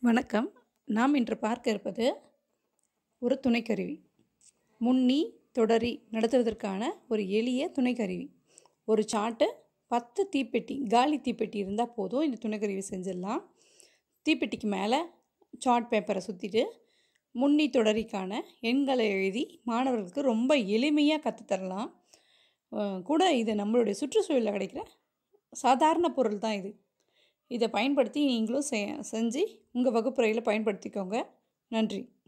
வணக்கம். நாம் இன்று பார்க்க இருப்பது ஒரு துணைக்கருவி. முன்னி தொடரி நடத்துவதற்கான ஒரு எளிய துணைக்கருவி. ஒரு சார்ட்டு, 10 தீப்பெட்டி, காலி தீப்பெட்டி இருந்தால் போதும். இந்த துணைக்கருவி செஞ்சிடலாம். தீப்பெட்டிக்கு மேலே சார்ட் பேப்பரை சுற்றிட்டு முன்னி தொடரிக்கான எண்களை எழுதி மாணவர்களுக்கு ரொம்ப எளிமையாக கற்றுத்தரலாம். கூட இது நம்மளுடைய சுற்றுச்சூழலில் கிடைக்கிற சாதாரண பொருள் தான் இது. இதை பயன்படுத்தி நீங்களும் செஞ்சு உங்கள் வகுப்பறையில் பயன்படுத்திக்கோங்க. நன்றி.